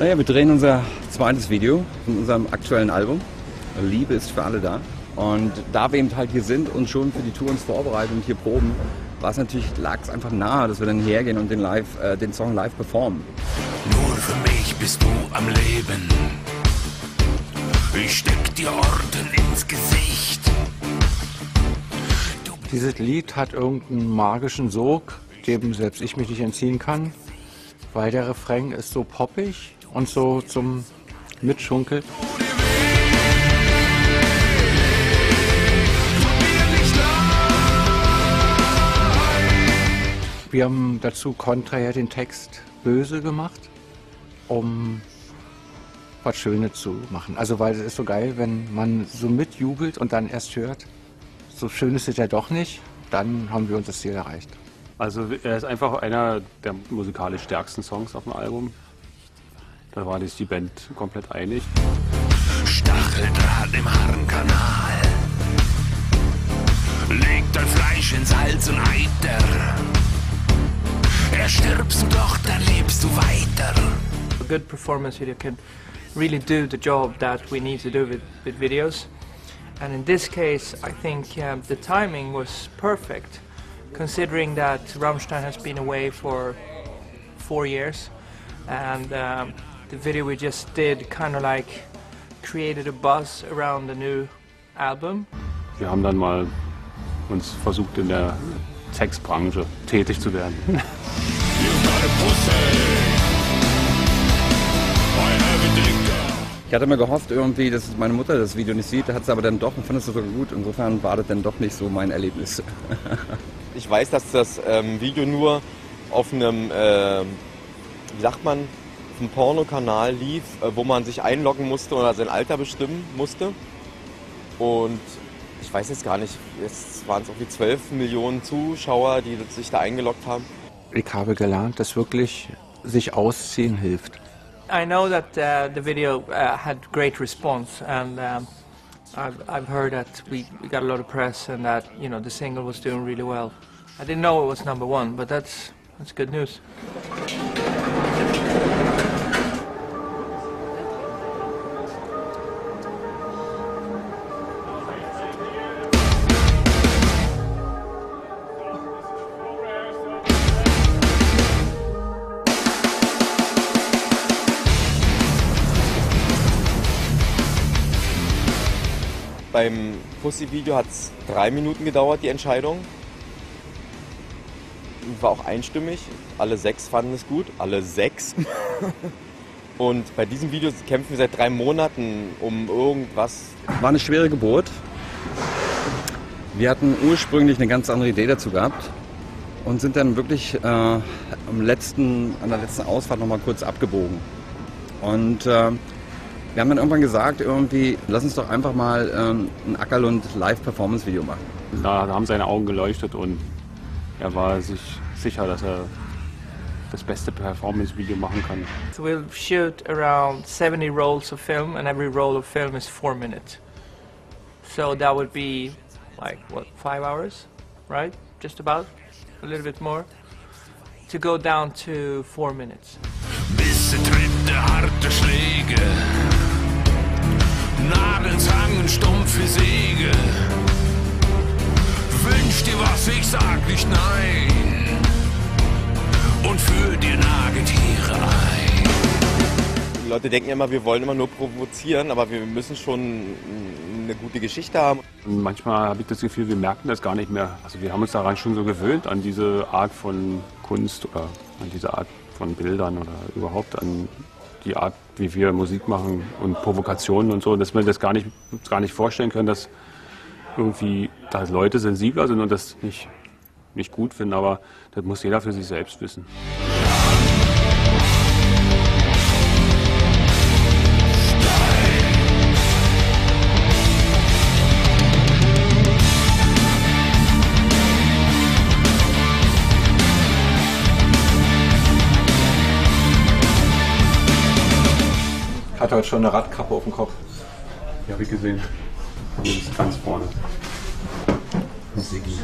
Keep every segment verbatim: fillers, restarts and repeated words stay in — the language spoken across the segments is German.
Naja, wir drehen unser zweites Video von unserem aktuellen Album. Liebe ist für alle da. Und da wir eben halt hier sind und schon für die Tour uns vorbereiten und hier proben, war es natürlich, lag es einfach nahe, dass wir dann hergehen und den, live, äh, den Song live performen. Nur für mich bist du am Leben. Ich steck dir Orden ins Gesicht. Dieses Lied hat irgendeinen magischen Sog, dem selbst ich mich nicht entziehen kann, weil der Refrain ist so poppig und so zum Mitschunkeln. Wir haben dazu konträr den Text böse gemacht, um was Schönes zu machen. Also weil es ist so geil, wenn man so mitjubelt und dann erst hört, so schön ist es ja doch nicht, dann haben wir uns das Ziel erreicht. Also er ist einfach einer der musikalisch stärksten Songs auf dem Album. Da war sich die Band komplett einig. Stacheldraht im Harnkanal. Leg dein Fleisch ins Salz und Eiter. Erstirbst du doch, dann lebst du weiter. A good performance video can really do the job that we need to do with, with videos. And in this case, I think um, the timing was perfect, considering that Rammstein has been away for four years. And um, the video we just did kind of like created a buzz around the new album. Wir haben dann mal uns versucht, in der Textbranche tätig zu werden. Ich hatte mir gehofft irgendwie, dass meine Mutter das Video nicht sieht, hat es aber dann doch und fand es sogar gut. Insofern war das dann doch nicht so mein Erlebnis. Ich weiß, dass das ähm, Video nur auf einem, äh, wie sagt man, auf einem Pornokanal lief, äh, wo man sich einloggen musste oder sein Alter bestimmen musste. Und ich weiß jetzt gar nicht, jetzt waren es irgendwie zwölf Millionen Zuschauer, die sich da eingeloggt haben. Ich habe gelernt, dass wirklich sich ausziehen hilft. I know that uh, the video uh, had great response, and um, I've, I've heard that we, we got a lot of press and that, you know, the single was doing really well. I didn't know it was number one, but that's, that's good news. Beim Pussy-Video hat es drei Minuten gedauert, die Entscheidung. War auch einstimmig. Alle sechs fanden es gut. Alle sechs. Und bei diesem Video kämpfen wir seit drei Monaten um irgendwas. War eine schwere Geburt. Wir hatten ursprünglich eine ganz andere Idee dazu gehabt und sind dann wirklich äh, am letzten, an der letzten Ausfahrt noch mal kurz abgebogen. Und äh, wir haben dann irgendwann gesagt, irgendwie, lass uns doch einfach mal ähm, ein Ackerlund Live-Performance-Video machen. Da haben seine Augen geleuchtet und er war sich sicher, dass er das beste Performance-Video machen kann. So we'll shoot around seventy rolls of film, and every roll of film is four minutes. So that would be like, what, five hours, right? Just about, a little bit more. To go down to four minutes. Bisse, Tritte, harte Schläge. Nadeln, Zangen, stumpfe Säge. Wünsch dir was, ich sag nicht nein. Und fühl dir Nagetiere ein. Die Leute denken immer, wir wollen immer nur provozieren, aber wir müssen schon eine gute Geschichte haben. Und manchmal habe ich das Gefühl, wir merken das gar nicht mehr. Also wir haben uns daran schon so gewöhnt, an diese Art von Kunst oder an diese Art von Bildern oder überhaupt an die Art, wie wir Musik machen und Provokationen und so, dass wir das gar nicht, gar nicht vorstellen können, dass irgendwie da Leute sensibler sind und das nicht, nicht gut finden, aber das muss jeder für sich selbst wissen. Hat heute schon eine Radkappe auf dem Kopf. Ja, habe ich gesehen. Hier ist ganz vorne. Siggi.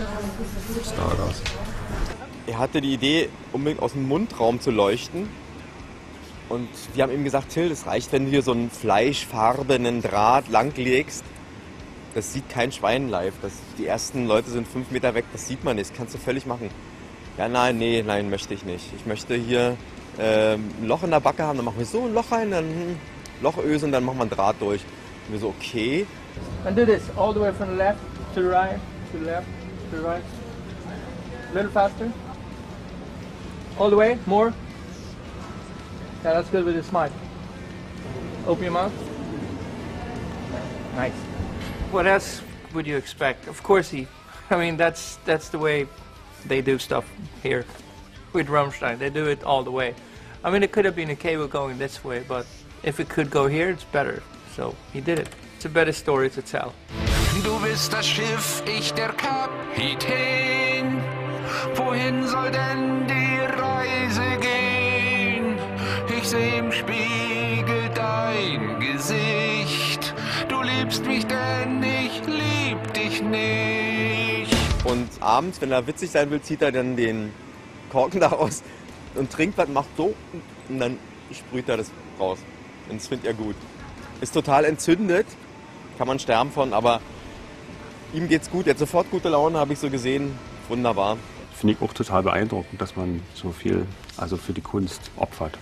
Stardust. Er hatte die Idee, unbedingt aus dem Mundraum zu leuchten. Und wir haben ihm gesagt, Till, das reicht, wenn du hier so einen fleischfarbenen Draht langlegst. Das sieht kein Schwein live. Das, die ersten Leute sind fünf Meter weg, das sieht man nicht, das kannst du völlig machen. Ja, nein, nee, nein, möchte ich nicht. Ich möchte hier äh, ein Loch in der Backe haben, dann machen wir so ein Loch rein, dann hm, Lochöse und dann machen wir einen Draht durch. Und wir so, okay. And do this all the way from the left to the right, to the left, to the right. A little faster. All the way, more. Yeah, that's good with a smile. Open your mouth. Nice. What else would you expect? Of course he, I mean, that's that's the way they do stuff here with Rammstein. They do it all the way. I mean, it could have been a cable going this way, but if it could go here, it's better. So he did it. It's a better story to tell. Du bist das Schiff, ich der Kapitän. Wohin soll denn die Reise gehen? Ich seh im Spiegel dein Gesicht. Du liebst mich, denn ich lieb dich nicht. Und abends, wenn er witzig sein will, zieht er dann den Korken da raus und trinkt was, macht so und dann sprüht er das raus. Und das findet er gut. Ist total entzündet, kann man sterben von, aber ihm geht's gut. Er hat sofort gute Laune, habe ich so gesehen. Wunderbar. Finde ich auch total beeindruckend, dass man so viel also für die Kunst opfert.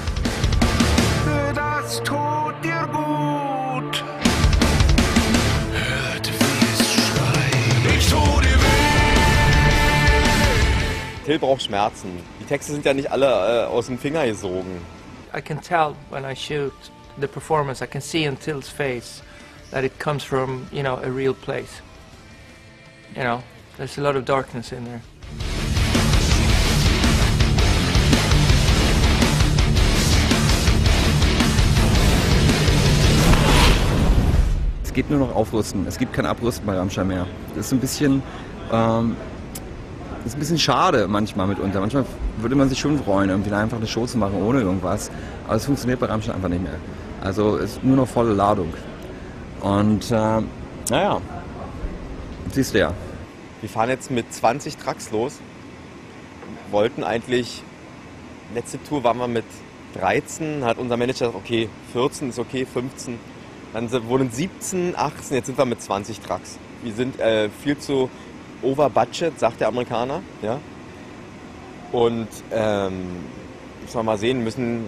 Das tut dir gut. Hört, wie es schreit. Ich tu dir weh. Till braucht Schmerzen. Die Texte sind ja nicht alle äh, aus dem Finger gesogen. I can tell when I shoot the performance, I can see in Till's face that it comes from, you know, a real place. You know, there's a lot of darkness in there. Es geht nur noch aufrüsten. Es gibt kein Abrüsten bei Rammstein mehr. Das ist ein bisschen, ähm, das ist ein bisschen schade manchmal mitunter. Manchmal würde man sich schon freuen, irgendwie einfach eine Show zu machen ohne irgendwas. Aber es funktioniert bei Rammstein einfach nicht mehr. Also es ist nur noch volle Ladung. Und äh, naja, siehst du ja. Wir fahren jetzt mit zwanzig Trucks los. Wollten eigentlich, letzte Tour waren wir mit dreizehn, hat unser Manager gesagt, okay, vierzehn ist okay, fünfzehn. Dann wurden siebzehn, achtzehn, jetzt sind wir mit zwanzig Trucks. Wir sind äh, viel zu over budget, sagt der Amerikaner. Ja? Und ähm, müssen wir mal sehen, müssen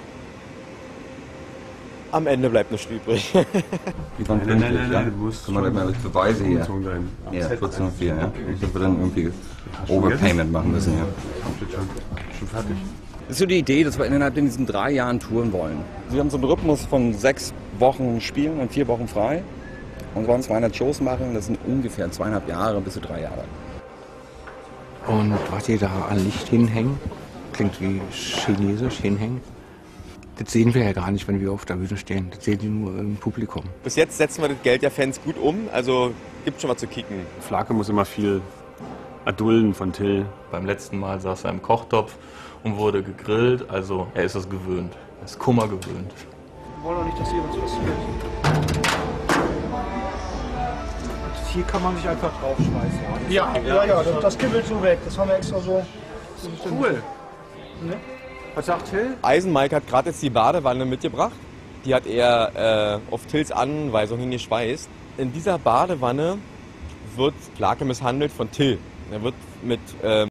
am Ende bleibt nichts übrig. Wie waren Nein, nein, nein, nein, du musst Kann man das mal mit Beweise hier? sein. Ja, vierzehn Komma vier, ja. Ich dass wir dann irgendwie Overpayment machen müssen, ja. Schon, schon fertig. Das ist so die Idee, dass wir innerhalb in diesen drei Jahren touren wollen. Wir haben so einen Rhythmus von sechs Wochen spielen und vier Wochen frei. Und wollen zweihundert Shows machen, das sind ungefähr zweieinhalb Jahre bis zu drei Jahre. Und was ihr da an Licht hinhängen, klingt wie chinesisch hinhängen. Das sehen wir ja gar nicht, wenn wir auf der Bühne stehen. Das sehen die nur im Publikum. Bis jetzt setzen wir das Geld der Fans gut um, also gibt schon was zu kicken. Flake muss immer viel erdulden von Till. Beim letzten Mal saß er im Kochtopf und wurde gegrillt, also er ist es gewöhnt. Er ist Kummer gewöhnt. Wir wollen auch nicht, dass ihr uns was wird. Hier kann man sich einfach draufschmeißen. Ja, ja, ja, das, das kippelt so weg. Das haben wir extra so. Cool. Ne? Was sagt Till? Eisenmike hat gerade jetzt die Badewanne mitgebracht. Die hat er äh, auf Tills Anweisung hingeschweißt. In dieser Badewanne wird Flake misshandelt von Till. Er wird mit... Äh